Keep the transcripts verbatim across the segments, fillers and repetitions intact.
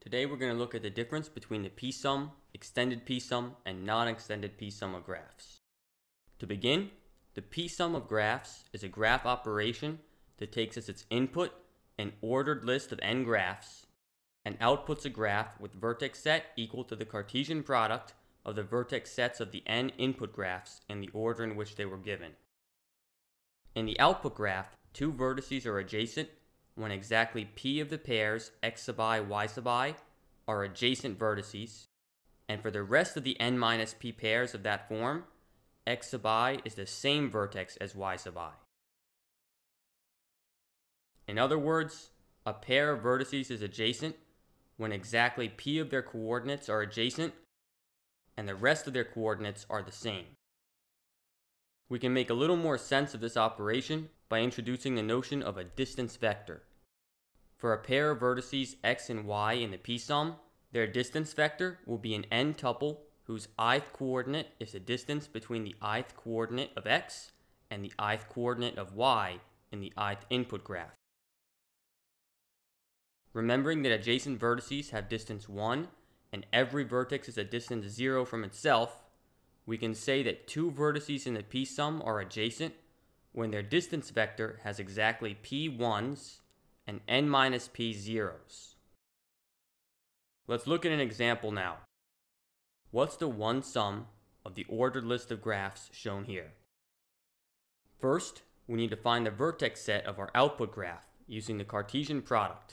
Today we're going to look at the difference between the p-sum, extended p-sum, and non-extended p-sum of graphs. To begin, the p-sum of graphs is a graph operation that takes as its input an ordered list of n graphs and outputs a graph with vertex set equal to the Cartesian product of the vertex sets of the n input graphs in the order in which they were given. In the output graph, two vertices are adjacent when exactly p of the pairs x sub I, y sub I are adjacent vertices, and for the rest of the n minus p pairs of that form, x sub I is the same vertex as y sub I. In other words, a pair of vertices is adjacent when exactly p of their coordinates are adjacent and the rest of their coordinates are the same. We can make a little more sense of this operation by introducing the notion of a distance vector. For a pair of vertices x and y in the p-sum, their distance vector will be an n-tuple whose ith coordinate is the distance between the ith coordinate of x and the ith coordinate of y in the ith input graph. Remembering that adjacent vertices have distance one and every vertex is a distance zero from itself, we can say that two vertices in the p-sum are adjacent when their distance vector has exactly p ones and n minus p zeros. Let's look at an example now. What's the one sum of the ordered list of graphs shown here? First, we need to find the vertex set of our output graph using the Cartesian product.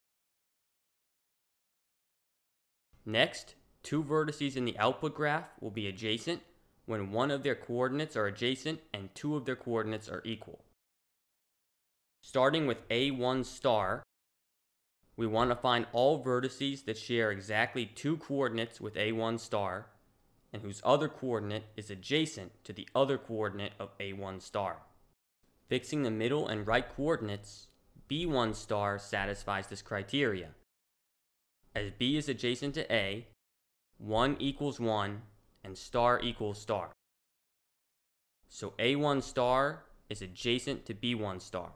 Next, two vertices in the output graph will be adjacent when one of their coordinates are adjacent and two of their coordinates are equal. Starting with a one star, we want to find all vertices that share exactly two coordinates with a one star and whose other coordinate is adjacent to the other coordinate of a one star. Fixing the middle and right coordinates, b one star satisfies this criteria. As b is adjacent to a, one equals one and star equals star. So a one star is adjacent to b one star.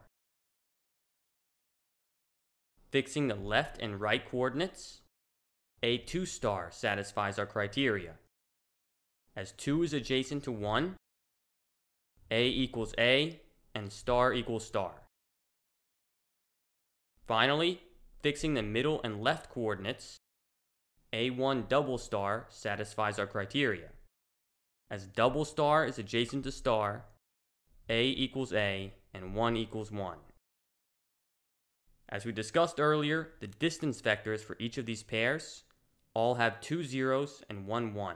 Fixing the left and right coordinates, a two star satisfies our criteria. As two is adjacent to one, a equals a and star equals star. Finally, fixing the middle and left coordinates, a one double star satisfies our criteria. As double star is adjacent to star, a equals a and one equals one. As we discussed earlier, the distance vectors for each of these pairs all have two zeros and one one.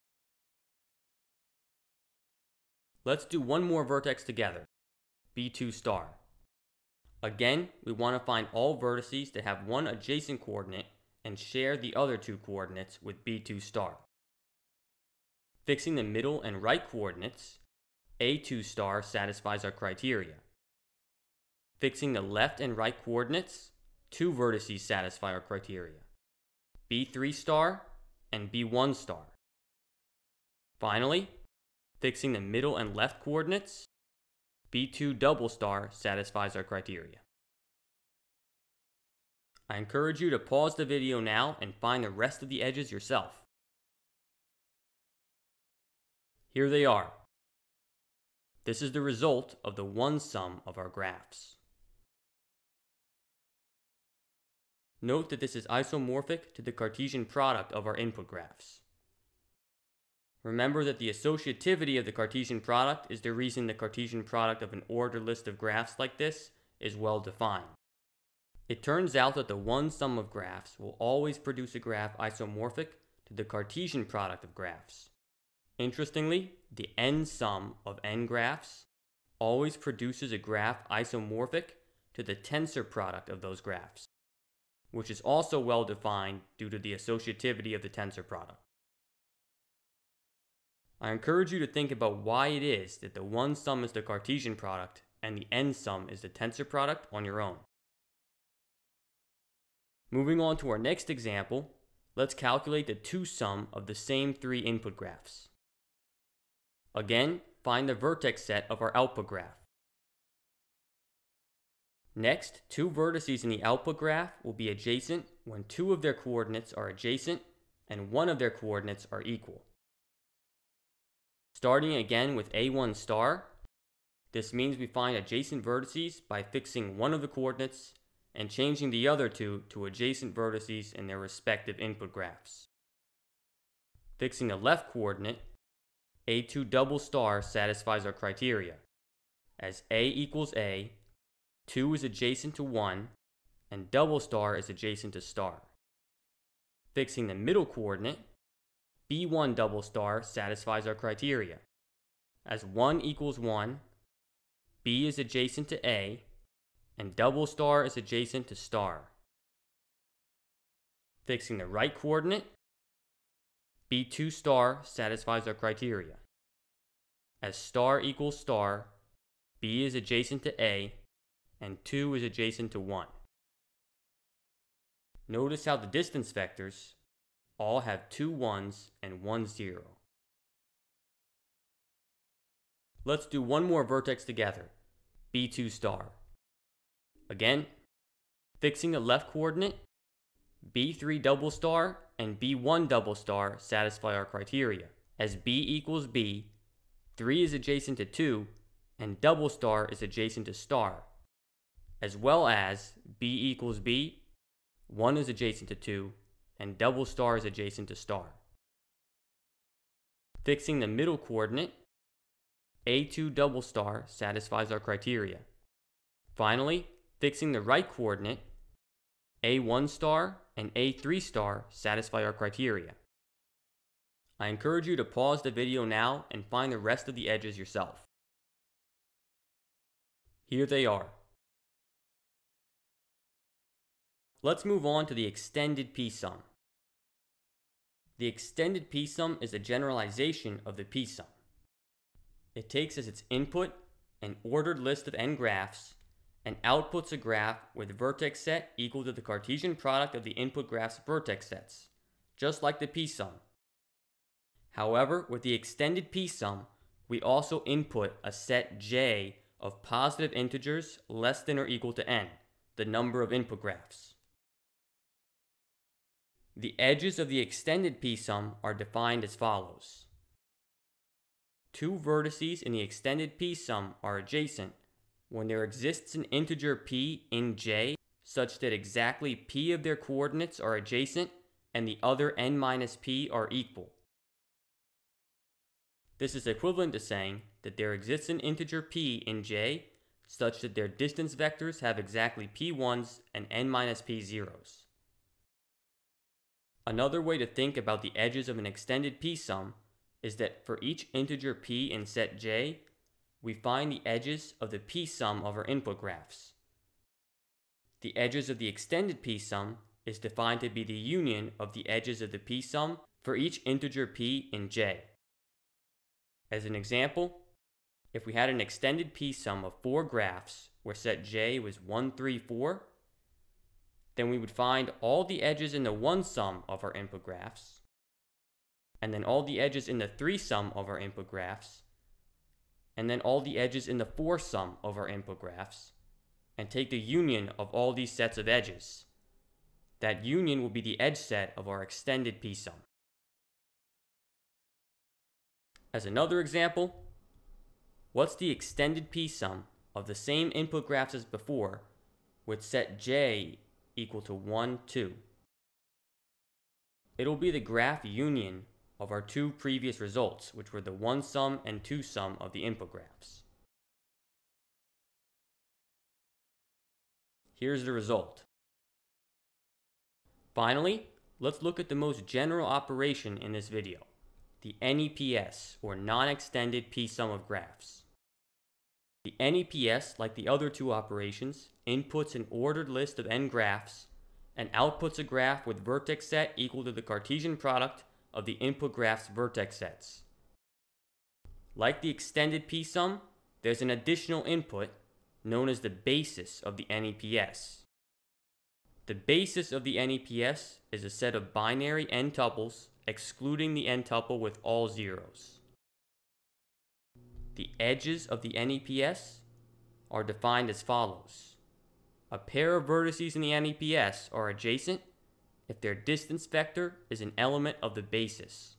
Let's do one more vertex together, b two star. Again, we want to find all vertices that have one adjacent coordinate and share the other two coordinates with b two star. Fixing the middle and right coordinates, a two star satisfies our criteria. Fixing the left and right coordinates, two vertices satisfy our criteria, b three star and b one star. Finally, fixing the middle and left coordinates, b two double star satisfies our criteria. I encourage you to pause the video now and find the rest of the edges yourself. Here they are. This is the result of the one sum of our graphs. Note that this is isomorphic to the Cartesian product of our input graphs. Remember that the associativity of the Cartesian product is the reason the Cartesian product of an ordered list of graphs like this is well defined. It turns out that the one sum of graphs will always produce a graph isomorphic to the Cartesian product of graphs. Interestingly, the n sum of n graphs always produces a graph isomorphic to the tensor product of those graphs, which is also well defined due to the associativity of the tensor product. I encourage you to think about why it is that the one sum is the Cartesian product and the n sum is the tensor product on your own. Moving on to our next example, let's calculate the two sum of the same three input graphs. Again, find the vertex set of our output graph. Next, two vertices in the output graph will be adjacent when two of their coordinates are adjacent and one of their coordinates are equal. Starting again with A one star, this means we find adjacent vertices by fixing one of the coordinates and changing the other two to adjacent vertices in their respective input graphs. Fixing the left coordinate, A two double star satisfies our criteria, as A equals A, two is adjacent to one, and double star is adjacent to star. Fixing the middle coordinate, B one double star satisfies our criteria, as one equals one, B is adjacent to A, and double star is adjacent to star. Fixing the right coordinate, B two star satisfies our criteria, as star equals star, B is adjacent to A, and two is adjacent to one. Notice how the distance vectors all have two ones and one zero. Let's do one more vertex together, B two star. Again, fixing the left coordinate, B three double star and B one double star satisfy our criteria, as B equals B, three is adjacent to two, and double star is adjacent to star, as well as B equals B, one is adjacent to two, and double star is adjacent to star. Fixing the middle coordinate, A two double star satisfies our criteria. Finally, fixing the right coordinate, A one star and A three star satisfy our criteria. I encourage you to pause the video now and find the rest of the edges yourself. Here they are. Let's move on to the extended p-sum. The extended p-sum is a generalization of the p-sum. It takes as its input an ordered list of n graphs and outputs a graph with vertex set equal to the Cartesian product of the input graph's vertex sets, just like the p-sum. However, with the extended p-sum, we also input a set j of positive integers less than or equal to n, the number of input graphs. The edges of the extended p-sum are defined as follows. Two vertices in the extended p-sum are adjacent when there exists an integer p in J such that exactly p of their coordinates are adjacent and the other n minus p are equal. This is equivalent to saying that there exists an integer p in J such that their distance vectors have exactly p ones and n minus p zeros. Another way to think about the edges of an extended p-sum is that for each integer p in set J, we find the edges of the p-sum of our input graphs. The edges of the extended p-sum is defined to be the union of the edges of the p-sum for each integer p in J. As an example, if we had an extended p-sum of four graphs where set J was one, three, four, then we would find all the edges in the one sum of our input graphs, and then all the edges in the three sum of our input graphs, and then all the edges in the four sum of our input graphs, and take the union of all these sets of edges. That union will be the edge set of our extended p-sum. As another example, what's the extended p-sum of the same input graphs as before with set J equal to one, two? It'll be the graph union of our two previous results, which were the one sum and two sum of the input graphs. Here's the result. Finally, let's look at the most general operation in this video, the N E P S, or non-extended p-sum of graphs. The N E P S, like the other two operations, inputs an ordered list of n graphs and outputs a graph with vertex set equal to the Cartesian product of the input graph's vertex sets. Like the extended p-sum, there's an additional input known as the basis of the N E P S. The basis of the N E P S is a set of binary n-tuples excluding the n-tuple with all zeros. The edges of the N E P S are defined as follows. A pair of vertices in the N E P S are adjacent if their distance vector is an element of the basis.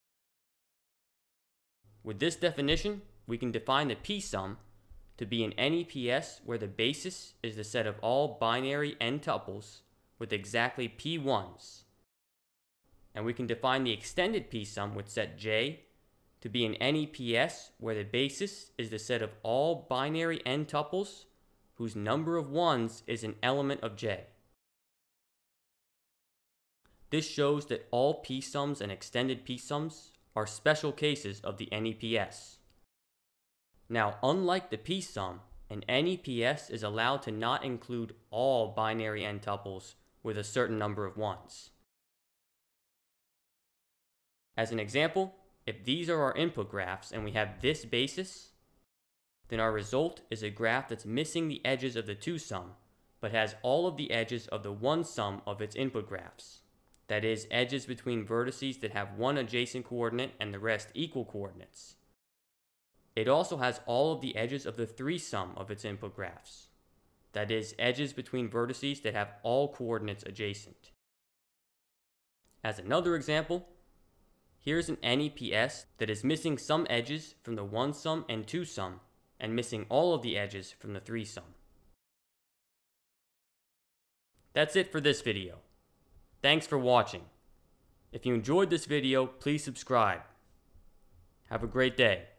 With this definition, we can define the p-sum to be an N E P S where the basis is the set of all binary n-tuples with exactly p ones. And we can define the extended p-sum with set J to be an N E P S where the basis is the set of all binary n-tuples whose number of ones is an element of J. This shows that all p-sums and extended p-sums are special cases of the N E P S. Now, unlike the p-sum, an N E P S is allowed to not include all binary n-tuples with a certain number of ones. As an example, if these are our input graphs and we have this basis, then our result is a graph that's missing the edges of the two-sum, but has all of the edges of the one-sum of its input graphs. That is, edges between vertices that have one adjacent coordinate and the rest equal coordinates. It also has all of the edges of the three-sum of its input graphs. That is, edges between vertices that have all coordinates adjacent. As another example, here's an N E P S that is missing some edges from the one-sum and two-sum, and missing all of the edges from the three-sum. That's it for this video. Thanks for watching. If you enjoyed this video, please subscribe. Have a great day.